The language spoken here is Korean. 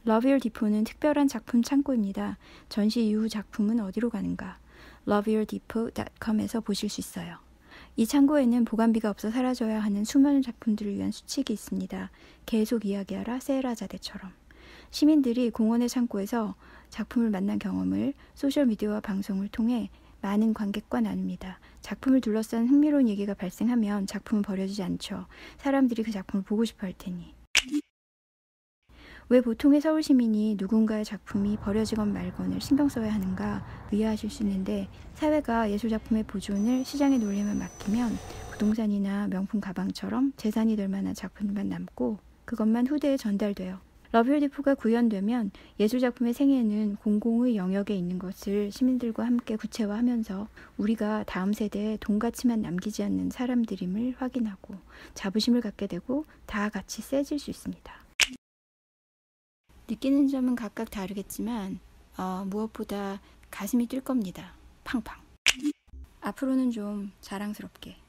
러비얼 디포는 특별한 작품 창고입니다. 전시 이후 작품은 어디로 가는가? loveyourdepot.com에서 보실 수 있어요. 이 창고에는 보관비가 없어 사라져야 하는 수많은 작품들을 위한 수칙이 있습니다. 계속 이야기하라 세헤라자데처럼. 시민들이 공원의 창고에서 작품을 만난 경험을 소셜미디어와 방송을 통해 많은 관객과 나눕니다. 작품을 둘러싼 흥미로운 얘기가 발생하면 작품은 버려지지 않죠. 사람들이 그 작품을 보고 싶어 할 테니. 왜 보통의 서울 시민이 누군가의 작품이 버려지건 말건을 신경 써야 하는가 의아하실 수 있는데, 사회가 예술작품의 보존을 시장의 논리에만 맡기면 부동산이나 명품 가방처럼 재산이 될 만한 작품들만 남고 그것만 후대에 전달돼요. 러비얼 디포가 구현되면 예술작품의 생애는 공공의 영역에 있는 것을 시민들과 함께 구체화하면서 우리가 다음 세대에 돈가치만 남기지 않는 사람들임을 확인하고 자부심을 갖게 되고 다 같이 세질 수 있습니다. 느끼는 점은 각각 다르겠지만 무엇보다 가슴이 뛸 겁니다. 팡팡. 앞으로는 좀 자랑스럽게.